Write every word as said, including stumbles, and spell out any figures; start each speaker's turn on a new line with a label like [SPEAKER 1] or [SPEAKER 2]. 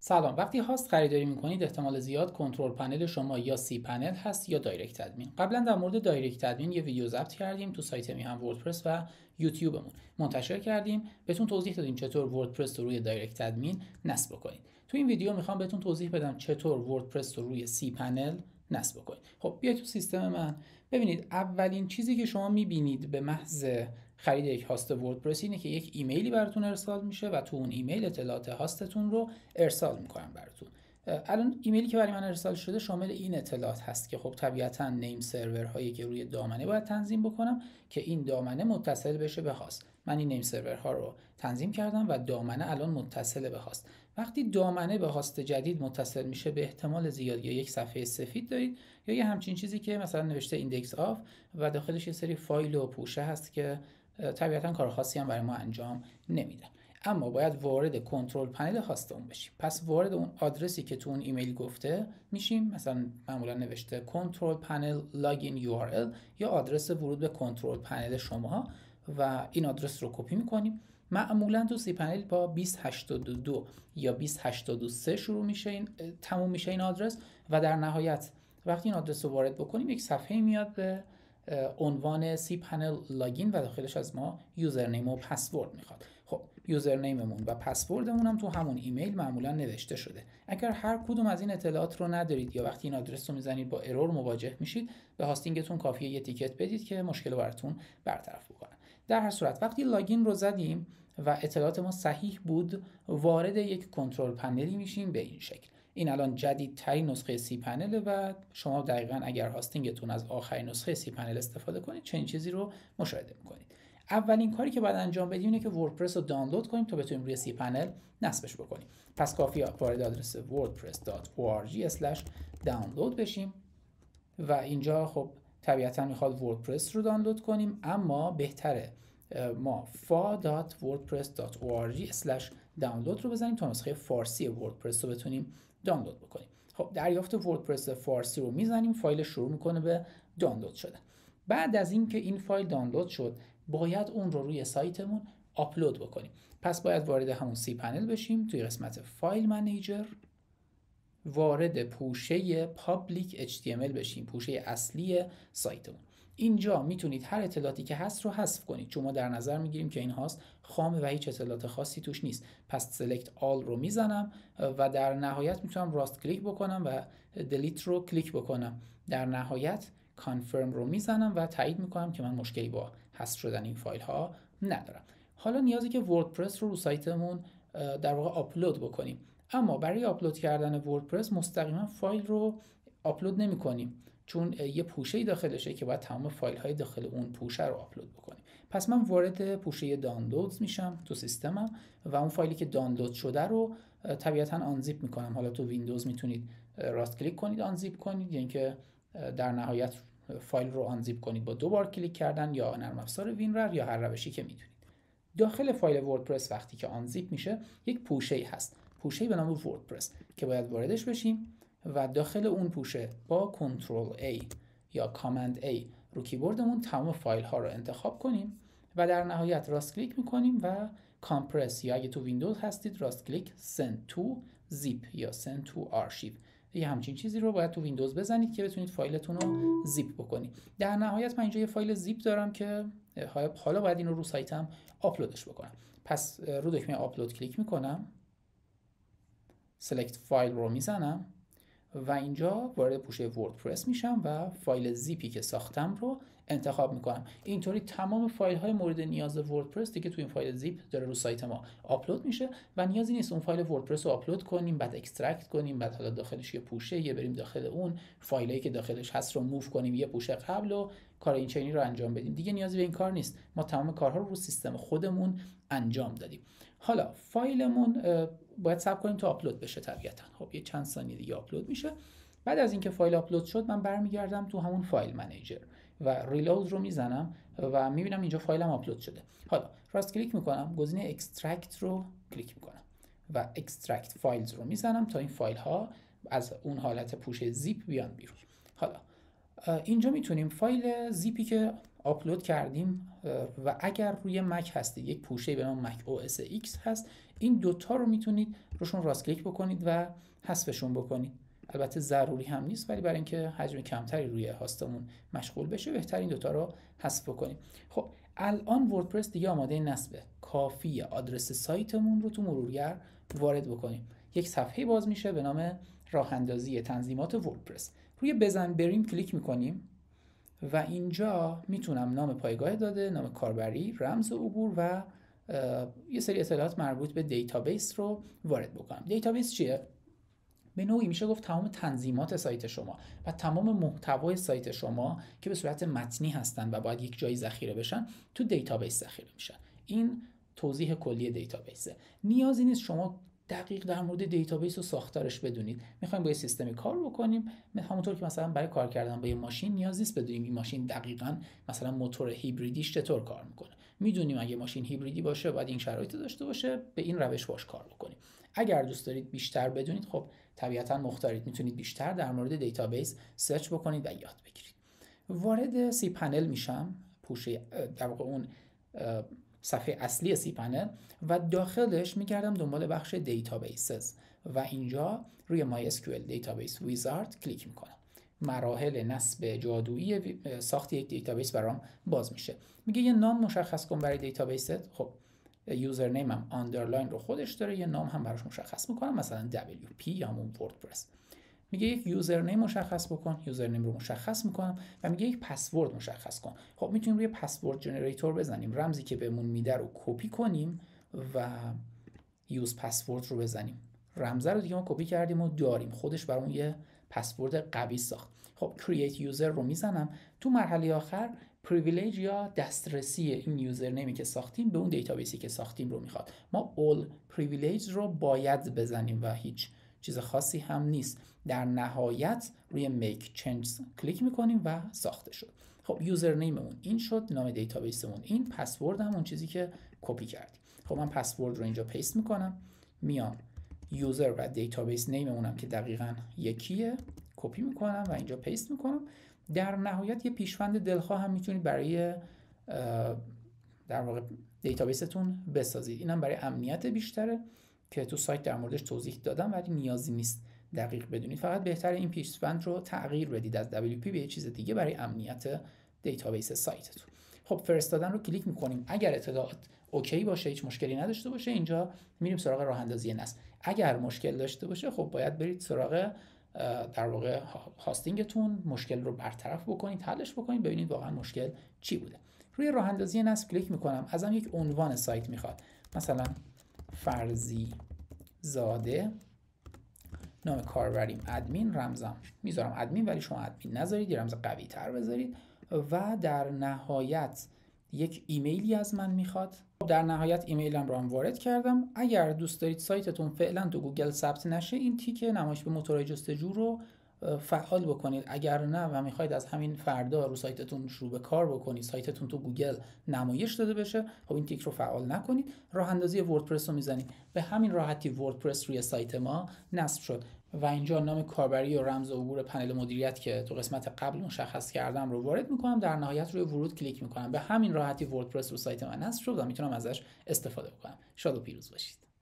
[SPEAKER 1] سلام. وقتی هاست خریداری میکنید احتمال زیاد کنترل پنل شما یا سی پنل هست یا دایرکت ادمین. قبلا در مورد دایرکت ادمین یه ویدیو ضبط کردیم تو سایت میهن وردپرس و یوتیوبمون منتشر کردیم. بهتون توضیح دادیم چطور وردپرس رو روی دایرکت ادمین نصب کنید. تو این ویدیو میخوام بهتون توضیح بدم چطور وردپرس رو روی سی پنل نصب کنید. خب بیاید تو سیستم من. ببینید اولین چیزی که شما میبینید به محض خرید یک هاست وردپرس اینه که یک ایمیلی براتون ارسال میشه و تو اون ایمیل اطلاعات هاستتون رو ارسال میکنن براتون. الان ایمیلی که برای من ارسال شده شامل این اطلاعات هست که خب طبیعتا نیم سرور هایی که روی دامنه باید تنظیم بکنم که این دامنه متصل بشه به هاست. من این نیم سرور ها رو تنظیم کردم و دامنه الان متصل به هاست. وقتی دامنه به هاست جدید متصل میشه به احتمال زیاد یا یک صفحه سفید دارید یا یه همچین چیزی که مثلا نوشته ایندکس آف و داخلش یه سری فایل و پوشه هست که طبیعتا کار خاصی هم برای ما انجام نمیدن. اما باید وارد کنترل پنل هاستمون بشیم. پس وارد اون آدرسی که تو اون ایمیل گفته میشیم. مثلا معمولا نوشته کنترل پنل لاگین یو آر ال یا آدرس ورود به کنترل پنل شما و این آدرس رو کپی میکنیم. معمولا تو سی پنل با بیست هشتاد و دو یا بیست هشتاد و سه شروع میشه، این تموم میشه این آدرس و در نهایت وقتی این آدرس رو وارد بکنیم یک صفحه میاد به عنوان سی پنل لاگین و داخلش از ما یوزرنیم و پسورد میخواد. خب یوزرنیممون و پسوردمون هم تو همون ایمیل معمولا نوشته شده. اگر هر کدوم از این اطلاعات رو ندارید یا وقتی این آدرس رو میزنید با ارور مواجه میشید، به هاستینگتون کافیه یه تیکت بدید که مشکل رو براتون برطرف بکنه. در هر صورت وقتی لاگین رو زدیم و اطلاعات ما صحیح بود، وارد یک کنترل پنلی میشیم به این شکل. این الان جدیدترین نسخه سی پنل و شما دقیقاً اگر هاستینگتون از آخرین نسخه سی پنل استفاده کنید چنین چیزی رو مشاهده میکنید. اولین کاری که باید انجام بدیم اینه که وردپرس رو دانلود کنیم تا بتونیم روی سی پنل نصبش بکنیم. پس کافیه وارد آدرس وردپرس دات او آر جی اسلش دانلود بشیم و اینجا خب طبیعتاً میخواد وردپرس رو دانلود کنیم، اما بهتره ما فا دات وردپرس دات او آر جی اسلش دانلود رو بزنیم تا نسخه فارسی وردپرس رو بتونیم دانلود بکنیم. خب دریافت وردپرس فارسی رو میزنیم، فایل شروع میکنه به دانلود شدن. بعد از اینکه این فایل دانلود شد باید اون رو روی سایتمون آپلود بکنیم. پس باید وارد همون سی پنل بشیم، توی قسمت فایل منیجر وارد پوشه پابلیک اچ تی ام ال بشیم، پوشه اصلی سایتمون. اینجا میتونید هر اطلاعاتی که هست رو حذف کنید، چون ما در نظر میگیریم که این هاست خامه و هیچ اطلاعات خاصی توش نیست. پس سلکت آل رو میزنم و در نهایت میتونم راست کلیک بکنم و دلیت رو کلیک بکنم. در نهایت کانفرم رو میزنم و تایید میکنم که من مشکلی با حذف شدن این فایل ها ندارم. حالا نیازی که وردپرس رو رو سایتمون در واقع آپلود بکنیم، اما برای آپلود کردن وردپرس مستقیما فایل رو آپلود نمی کنیم، چون یه پوشه‌ای داخلشه که باید تمام فایل های داخل اون پوشه رو آپلود بکنیم. پس من وارد پوشه دانلودز میشم تو سیستمم و اون فایلی که دانلود شده رو طبیعتاً آنزیپ میکنم. حالا تو ویندوز میتونید راست کلیک کنید آنزیپ کنید یا اینکه در نهایت فایل رو آنزیپ کنید با دو بار کلیک کردن یا نرم افزار وینرر یا هر روشی که میدونید. داخل فایل وردپرس وقتی که آنزیپ میشه یک پوشه‌ای هست، پوشه‌ای به نام وردپرس که باید واردش بشیم و داخل اون پوشه با کنترل A یا کامند A رو کیبوردمون تمام فایل ها رو انتخاب کنیم و در نهایت راست کلیک میکنیم و کامپرس یا اگه تو ویندوز هستید راست کلیک send to zip یا send to archive یه همچین چیزی رو باید تو ویندوز بزنید که بتونید فایلتون رو زیپ بکنید. در نهایت من اینجا یه فایل زیپ دارم که حالا باید این رو رو سایتم آپلودش بکنم. پس رو دکمه آپلود کلیک میکنم، سلکت فایل رو میزنم و اینجا وارد پوشه وردپرس میشم و فایل زیپی که ساختم رو انتخاب میکنم. اینطوری تمام فایل های مورد نیاز وردپرس دیگه تو این فایل زیپ داره رو سایت ما آپلود میشه و نیازی نیست اون فایل وردپرس رو آپلود کنیم بعد اکسترکت کنیم بعد حالا داخلش یه پوشه یه بریم داخل اون فایلایی که داخلش هست رو موو کنیم یه پوشه قبل و کار این چینی رو انجام بدیم. دیگه نیازی به این کار نیست، ما تمام کارها رو رو سیستم خودمون انجام دادیم. حالا فایلمون باید صبر کنیم تا آپلود بشه طبیعتا. خب یه چند ثانیه دیگه آپلود میشه. بعد از اینکه فایل آپلود شد من برمیگردم تو همون فایل منیجر و ریلود رو میزنم و میبینم اینجا فایلم آپلود شده. حالا راست کلیک میکنم، گزینه اکسترکت رو کلیک میکنم و اکسترکت فایلز رو میزنم تا این فایل ها از اون حالت پوشه زیپ بیان بیرون. حالا اینجا میتونیم فایل زیپی که آپلود کردیم و اگر روی مک هستید یک پوشه به نام مک او اس ایکس هست، این دوتا رو میتونید روشون راست کلیک بکنید و حذفشون بکنید. البته ضروری هم نیست، ولی برای اینکه حجم کمتری روی هاستمون مشغول بشه بهتر این دوتا رو حذف بکنیم. خب الان وردپرس دیگه آماده نصبه. کافیه آدرس سایتمون رو تو مرورگر وارد بکنیم. یک صفحه باز میشه به نام راه اندازی تنظیمات وردپرس. روی بزن بریم کلیک میکنیم و اینجا میتونم نام پایگاه داده، نام کاربری، رمز عبور و یه سری اطلاعات مربوط به دیتابیس رو وارد بکنم. دیتابیس چیه؟ به نوعی میشه گفت تمام تنظیمات سایت شما و تمام محتوای سایت شما که به صورت متنی هستن و باید یک جایی ذخیره بشن تو دیتابیس ذخیره میشن. این توضیح کلی دیتابیسه. نیازی نیست شما دقیق در مورد دیتابیس و ساختارش بدونید. میخوایم با یه سیستمی کار بکنیم، همونطور که مثلا برای کار کردن با یه ماشین نیاز نیست بدونیم این ماشین دقیقاً مثلا موتور هیبریدیش چطور کار میکنه. میدونیم اگه ماشین هیبریدی باشه باید این شرایط داشته باشه، به این روش باش کار بکنیم. اگر دوست دارید بیشتر بدونید، خب طبیعتاً مختارید، میتونید بیشتر در مورد دیتابیس سرچ بکنید و یاد بگیرید. وارد سی پنل میشم، پوشه در واقع اون صفحه اصلی سی پنل، و داخلش میگردم دنبال بخش دیتابیسز و اینجا روی مای اس کیو ال دیتابیس ویزارد کلیک میکنم. مراحل نصب جادویی ساخت یک دیتابیس برام باز میشه. میگه یه نام مشخص کن برای دیتابیست. خب یوزرنیم هم آندرلاین رو خودش داره، یه نام هم براش مشخص میکنم، مثلا دبلیو پی یا همون وردپرس. میگه یک یوزرنیم مشخص بکن، یوزرنیم رو مشخص میکنم و میگه یک پسورد مشخص کن. خب میتونیم روی پسورد جنریتور بزنیم، رمزی که بهمون میده رو کپی کنیم و یوز پسورد رو بزنیم. رمز رو دیگه ما کپی کردیم و داریم، خودش برامون یه پسورد قوی ساخت. خب کرییت یوزر رو میزنم. تو مرحله آخر پریویلیج یا دسترسی این یوزرنیمی که ساختیم به اون دیتابیسی که ساختیم رو میخواد. ما all privilege رو باید بزنیم و هیچ چیز خاصی هم نیست. در نهایت روی make change کلیک میکنیم و ساخته شد. خب یوزرنیممون این شد، نام دیتابیسمون این، پسورد هم اون چیزی که کپی کردیم. خب من پسورد رو اینجا پیست میکنم، میام یوزر و دیتابیس نیممونم که دقیقاً یکیه کپی میکنم و اینجا پیست میکنم. در نهایت یه پیشوند دلخواه هم میتونید برای در واقع دیتابیستون بسازید. اینم برای امنیت بیشتره که تو سایت در موردش توضیح دادم، ولی نیازی نیست دقیق بدونید. فقط بهتره این پیشوند رو تغییر بدید از دبلیو پی به یه چیز دیگه برای امنیت دیتابیس سایتتون. خب فرستادن رو کلیک میکنیم. اگر اطلاعات اوکی باشه، هیچ مشکلی نداشته باشه، اینجا میریم سراغ راه اندازی نصب. اگر مشکل داشته باشه، خب باید برید سراغ در واقع هاستینگتون، مشکل رو برطرف بکنید، حلش بکنید، ببینید واقعا مشکل چی بوده. روی راه اندازی نصب کلیک میکنم. ازم یک عنوان سایت میخواد، مثلا فرضی زاده، نام کاربریم ادمین، رمزم میذارم ادمین، ولی شما ادمین نذارید، یه رمز قوی تر بذارید و در نهایت یک ایمیلی از من میخواد. در نهایت ایمیلم رو هم وارد کردم. اگر دوست دارید سایتتون فعلا تو گوگل ثبت نشه، این تیک نمایش به موتورهای جستجو رو فعال بکنید. اگر نه و میخواید از همین فردا رو سایتتون شروع به کار بکنید، سایتتون تو گوگل نمایش داده بشه، خب این تیک رو فعال نکنید. راه اندازی وردپرس رو میزنید. به همین راحتی وردپرس روی سایت ما نصب شد و اینجا نام کاربری و رمز عبور پنل مدیریت که تو قسمت قبل مشخص کردم رو وارد میکنم. در نهایت روی ورود کلیک میکنم. به همین راحتی وردپرس رو سایت من نصب شد و میتونم ازش استفاده بکنم. شاد و پیروز باشید.